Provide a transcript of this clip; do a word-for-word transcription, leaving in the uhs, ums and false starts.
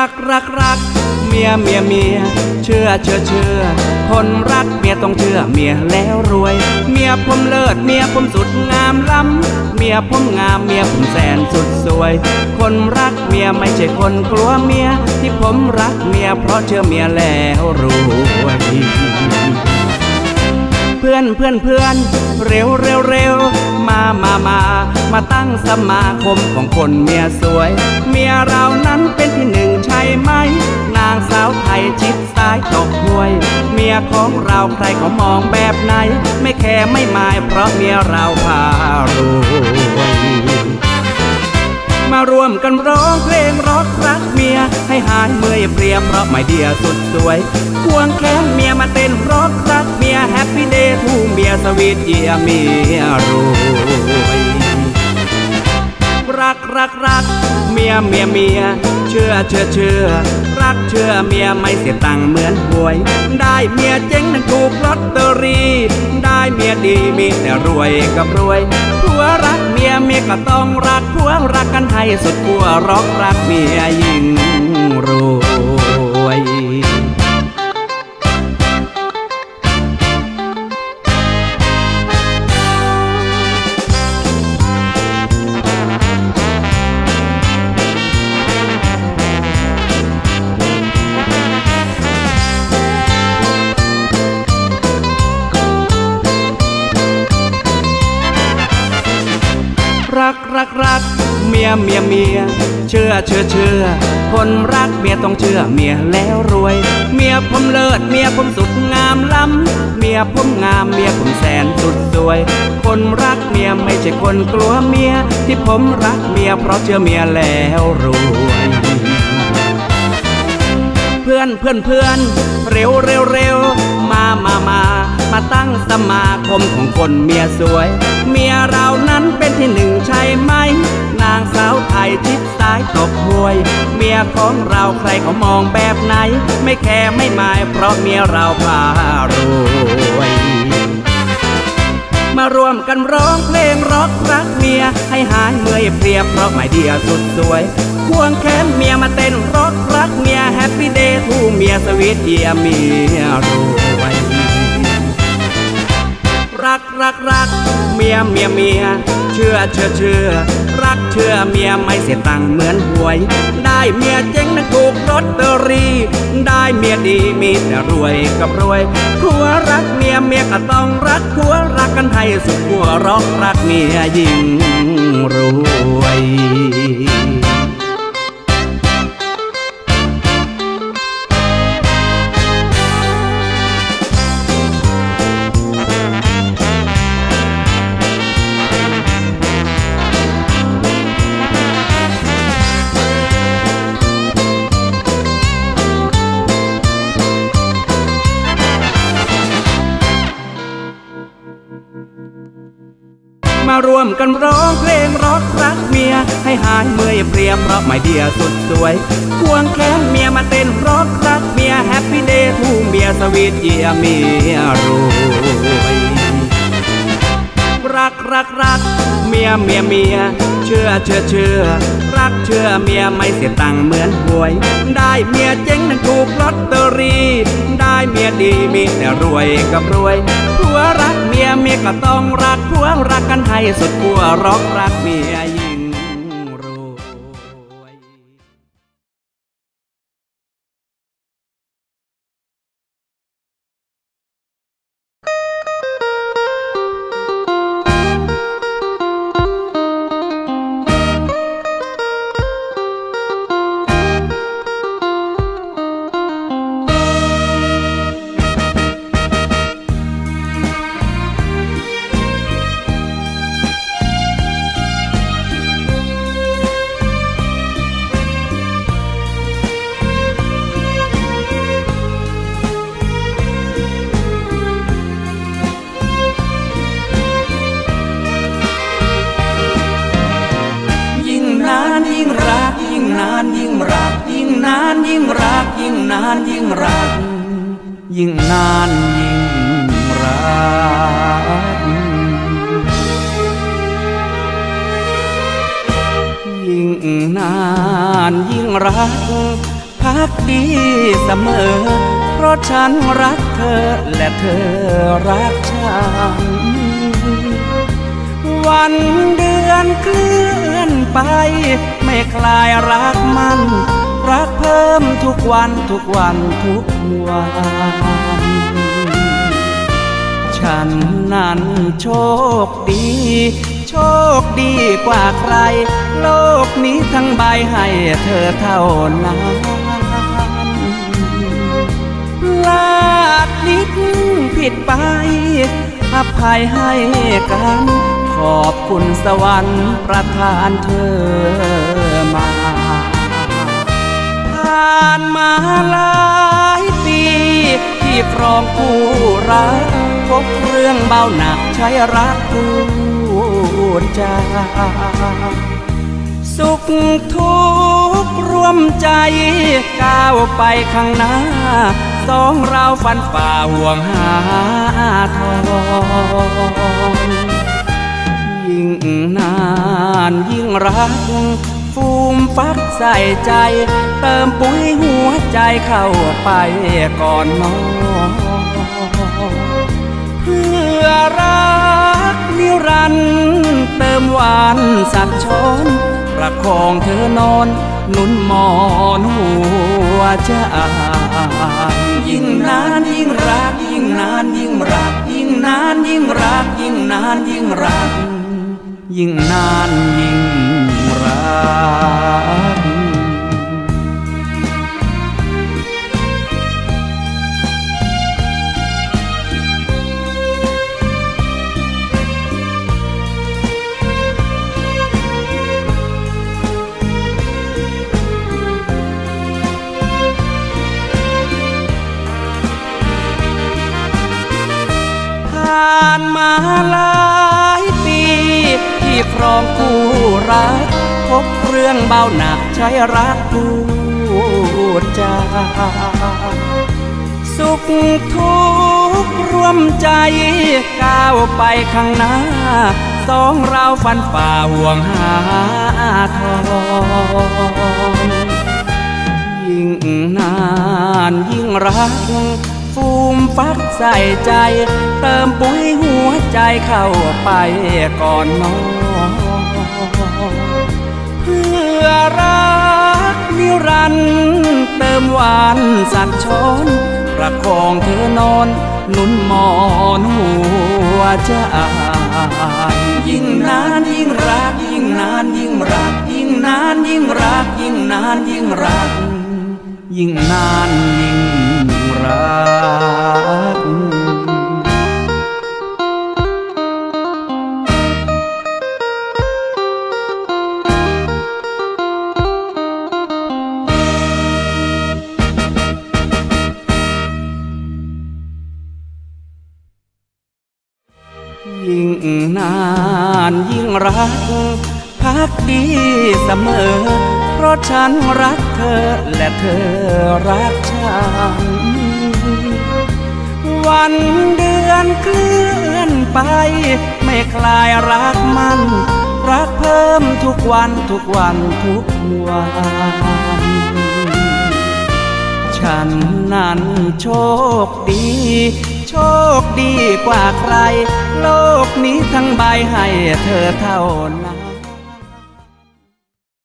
รักรักรักเมียเมียเมียเชื่อเชื่อเชื่อคนรักเมียต้องเชื่อเมียแล้วรวยเมียผมเลิศเมียผมสุดงามล้ำเมียผมงามเมียผมแสนสุดสวยคนรักเมียไม่ใช่คนกลัวเมียที่ผมรักเมียเพราะเชื่อเมียแล้วรวยเพื่อนเพื่อนเพื่อนเร็วเร็วเร็วมามามามาตั้งสมาคมของคนเมียสวยเมียเรานั้นเป็นที่หนึ่งใช่ไหมนางสาวไทยชิดซ้ายตกห้วยเมียของเราใครเขามองแบบไหนไม่แคร์ไม่หมายเพราะเมียเราพารวยมาร่วมกันร้องเพลงรักรักเมียให้หายเมื่อยเพลียเพราะไม่เดียสุดสวยควงแขนเมียมาเต้นรักรักเมียแฮปปี้เดย์ทูเมียสวีทเยียเมียรวยรักรักรักเมียเมียเมียเชื่อเชื่อเชื่อรักเชื่อเมียไม่เสียตังค์เหมือนหวยได้เมียเจ๊งนั้นถูกลอตเตอรี่ได้เมียดีมีแต่รวยกับรวยผัวรักเมียเมียก็ต้องรักผัวรักกันให้สุดผัวรักรักเมียยิ่งรวยรักรักรักเมียเมียเมียเชื่อเชื่อเชื่อคนรักเมียต้องเชื่อเมียแล้วรวยเมียผมเลิศเมียผมสุดงามล้ำเมียผมงามเมียผมแสนสุดสวยคนรักเมียไม่ใช่คนกลัวเมียที่ผมรักเมียเพราะเชื่อเมียแล้วรวยเพื่อนเพื่อนเพื่อนเร็วเร็วเร็วมามามามาตั้งสมาคมของคนเมียสวยเมียเรานั้นเป็นที่หนึ่งใช่ไหมนางสาวไทยชิดซ้ายตกห้วยเมียของเราใครเขามองแบบไหนไม่แคร์ไม่หมายเพราะเมียเราพารวยมารวมกันร้องเพลงรักรักเมียให้หายเมื่อยเพลียเพราะไม่เดียสุดสวยควงแขนเมียมาเต้นรักรักเมียแฮปปี้เดย์ทูเมียสวีทเยียเมียรวยรักรักรักเมียเมียเมียเชื่อเชื่อเชื่อรักเชื่อเมียไม่เสียตังค์เหมือนหวยได้เมียเจ๊งนั้นถูกลอตเตอรี่ได้เมียดีมีแต่รวยกับรวยผัวรักเมียเมียก็ต้องรักผัวรักกันให้สุดผัวรักรักเมียยิ่งรวยมารวมกันร้องเพลงรักรักเมียให้หายเมื่อยเพลียเพราะไม่เดียสุดสวยควงแขนเมียมาเต้นรักรักเมียแฮปปี้เดย์ทูเมียสวีทเยียเมียรวยรักรักรักเมียเมียเมียเชื่อเชื่อเชื่อรักเชื่อเมียไม่เสียตังค์เหมือนหวยได้เมียเจ๊งนั้นถูกลอตเตอรี่ได้เมียดีมีแต่รวยกับรวยผัวรักเมียเมียก็ต้องรักผัวรักกันให้สุดผัวรักรักเมียยิ่งรวยนานยิ่งรักยิ่งนานยิ่งรักยิ่งนานยิ่งรักพักดีเสมอเพราะฉันรักเธอและเธอรักฉันวันเดือนเคลื่อนไปไม่คลายรักมันรักเพิ่มทุกวันทุกวันทุกวันฉันนั้นโชคดีโชคดีกว่าใครโลกนี้ทั้งใบให้เธอเท่านั้นพลาดนิดผิดไปอภัยให้กันขอบคุณสวรรค์ประทานเธอมาผ่านมาหลายปีที่ครองคู่รักพบเรื่องเบาหนักใช้รักพูดจาสุขทุกข์ร่วมใจก้าวไปข้างหน้าสองเราฟันฝ่าห่วงหาทองยิ่งนานยิ่งรักฟูมฟักใส่ใจเติมปุ๋ยหัวใจเข้าไปก่อนนอนเพื่อรักนิรันดร์เติมหวานสักช้อนประคองเธอนอนหนุนหมอนหัวใจยิ่งนานยิ่งรักยิ่งนานยิ่งรักยิ่งนานยิ่งรักยิ่งนานยิ่งรักยิ่งนานยิ่งรักผ่านมาหลายปีที่ครองคู่รักพบเรื่องเบาหนักใช้รักพูดจาสุขทุกข์ร่วมใจก้าวไปข้างหน้าสองเราฟันฝ่าห่วงหาทองยิ่งนานยิ่งรักฟูมฟักใส่ใจเติมปุ๋ยหัวใจเข้าไปก่อนนอนเพื่อรักนิรันดร์เติมหวานสักช้อนประคองเธอนอนหนุนหมอนหัวใจยิ่งนานยิ่งรักยิ่งนานยิ่งรักยิ่งนานยิ่งรักยิ่งนานยิ่งรักยิ่งนานยิ่งรักยิ่งนานยิ่งรักพักดีเสมอเพราะฉันรักเธอและเธอรักฉันวันเดือนเคลื่อนไปไม่คลายรักมันรักเพิ่มทุกวันทุกวันทุกวันฉันนั้นโชคดีโชคดีกว่าใครโลกนี้ทั้งใบให้เธอเท่านั้น